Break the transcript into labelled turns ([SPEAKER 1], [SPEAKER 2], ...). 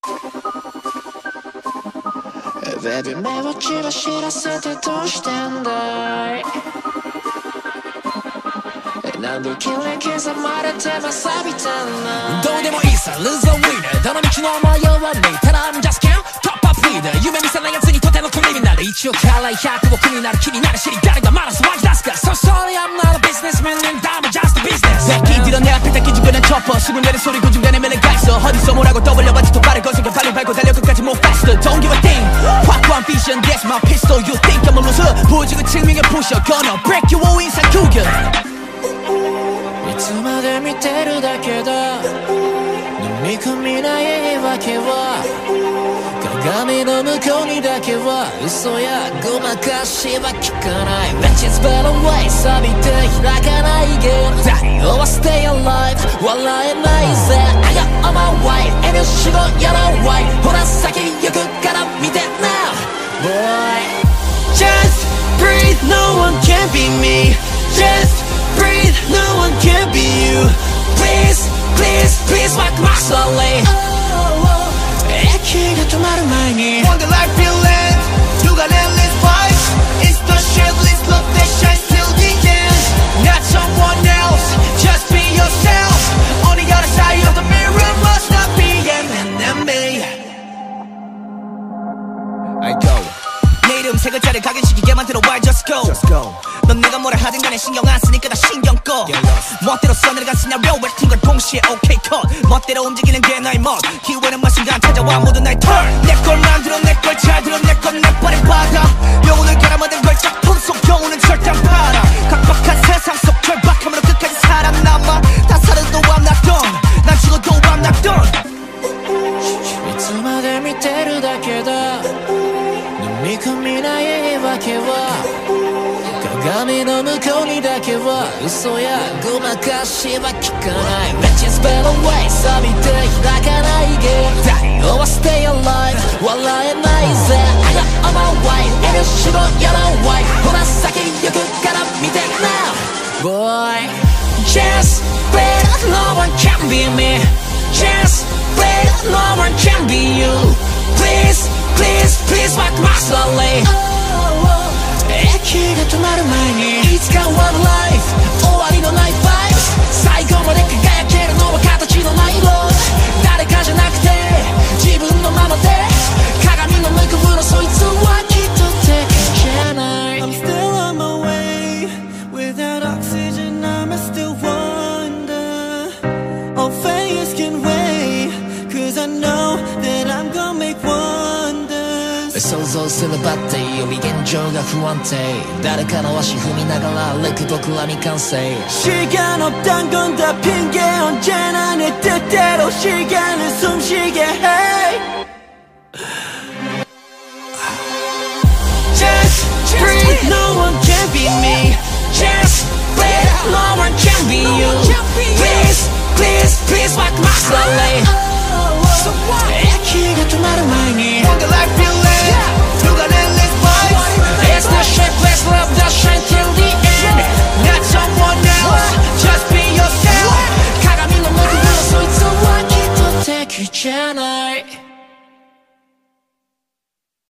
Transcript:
[SPEAKER 1] Baby mewo chiba shira sete dosh tandai nando kili kiza marete masobi teno
[SPEAKER 2] どうでもいいさ Lose or winner どの道の迷わねえただ I'm just can't top up leader 夢見せない奴にとてのクリミナル一応辛い100を苦になる気になる知り誰がまだ騒ぎ出すか So sorry I'm not a businessman and I'm just a business
[SPEAKER 3] 새끼 들어 내 앞에 딱 기준변한 첩퍼 수군대는 소리 그 중간에 매력가 있어 어디서 뭐라고 떠올려봤지 또 빠르고 생겨 빨리 밟고 달려 끝까지 move faster Don't give a thing 확고한 vision that's my pistol You think I'm a loser 보여주고 증명해 부셔 Gonna break you all 인상 구겨
[SPEAKER 1] いつまで見てるだけだ飲み込みない言い訳は鏡の向こうにだけは嘘やごまかしは聞かない Which is better way 錆びて開かないゲーム太陽は stay alive 笑えないぜ I got on my way 遠慮しろやろう Why ほら先行くから見て now Boy
[SPEAKER 3] Just breathe no one can be me Just breathe no one can be you
[SPEAKER 1] Please, please, please walk my slowly息が止まる前に
[SPEAKER 3] Wonder life feel end 누가 endless vibes It's the shameless love that shines till the end Not someone else Just be yourself On the other side of the mirror Must not be an enemy I go 내 이름 세 글자를 각인시키게 만들어 Why just go 넌 내가 뭐라 하든 간에 신경 안 쓰니까 다 신경 꺼 멋대로 써내려간 시나리오 웹툰 걸 동시에 OK 컷 멋대로 움직이는 게 나의 멋 기회는 마신간 찾아와 모두 나의 turn 내 걸 만들어 내 걸 잘 들어 내 건 내 발에 받아 영혼을 갈아 만든 걸 작품 속 영혼은 절대 안 팔아 각박한 세상 속 절박함으로 끝까지 살아남아 다 살아도 I'm not done 난 죽어도 I'm not done
[SPEAKER 1] いつまで見てるだけだ飲み込みない言い訳は鏡の向こうにだけは嘘やごまかしは聞かない Which is better way 錆びて開かないゲーム太陽は stay alive 笑えないぜ I got on my way 遠慮しろやろう Why ほら先行くから見て now Boy Just breathe no one can be me Just breathe no one can be you Please, please, please walk my slowly 息が止まる前にいつか one life 終わりのない vibes 最後まで輝けるのは形のない love 誰かじゃなくて自分のままで鏡の向こうのそいつはきっと敵じゃない
[SPEAKER 3] I'm still on my way Without oxygen I must still wonder All failures can wait Cause I know that I'm gonna make wonders
[SPEAKER 1] 想像すればってより現状が不安定誰かの足踏みながら歩く僕は未完成
[SPEAKER 3] 시간 없단 건 다 핑계 언제나 내 뜻대로 시간을 숨쉬게 해 Just breathe no one can be me
[SPEAKER 1] Just breathe no one can be you Please, please, please walk my slowly